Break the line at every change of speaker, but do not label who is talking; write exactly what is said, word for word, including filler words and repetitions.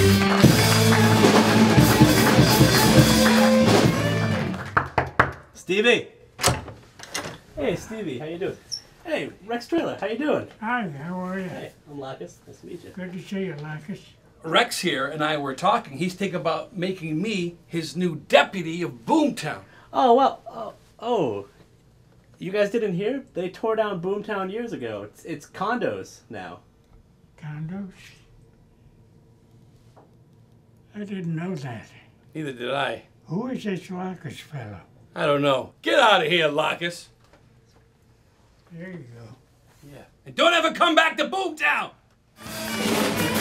Stevie! Hey, Stevie, how you doing? Hey, Rex Trailer, how you doing?
Hi, how are you?
Hey, I'm Lacus. Nice to meet you.
Good to see you, Lacus.
Rex here and I were talking. He's thinking about making me his new deputy of Boomtown.
Oh, well, oh, oh. You guys didn't hear? They tore down Boomtown years ago. It's, it's condos now.
Condos? I didn't know that.
Neither did I.
Who is this Lacus fellow?
I don't know. Get out of here, Lacus.
There you go.
Yeah. And don't ever come back to Boomtown!